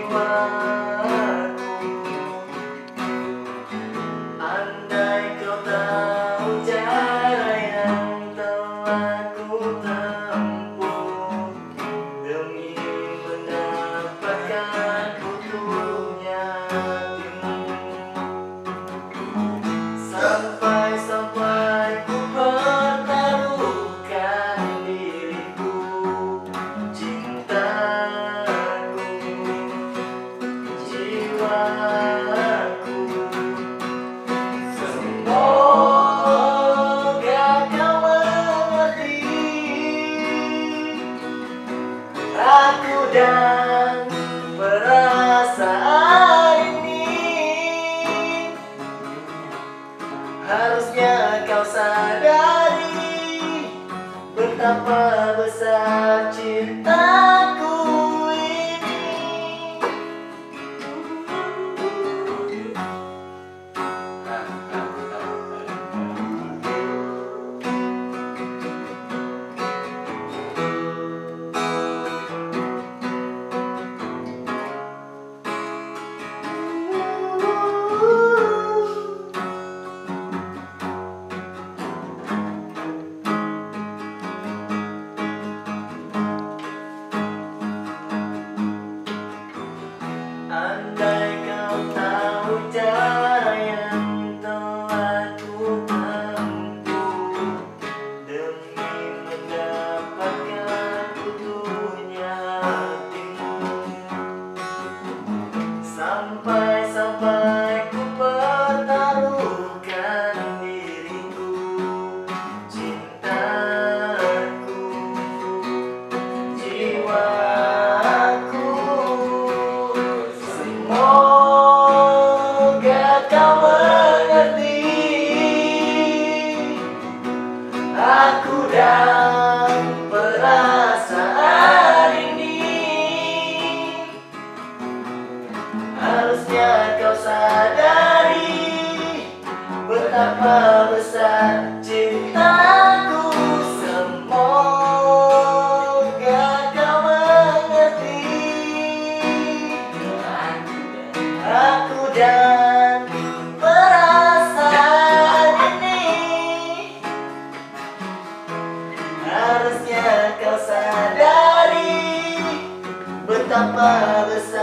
Andai kau tahu cara yang telah ku tempuh demi mendapatkan utuhnya hatimu, sampai ku pertaruhkan diriku, cintaku, jiwaku. Semoga kau mengerti aku dan perasaan ini. Harusnya kau sadari betapa besar cintaku ini. Andai kau tahu cara yang telah ku tempuh demi mendapatkan utuhnya hatimu, sampai ku pertaruhkan diriku, cintaku, jiwaku. Semoga kau mengerti aku dan perasaan ini. Harusnya kau sadari betapa besar cintaku. Semoga kau mengerti aku dan perasaan ini. Harusnya kau sadari betapa besar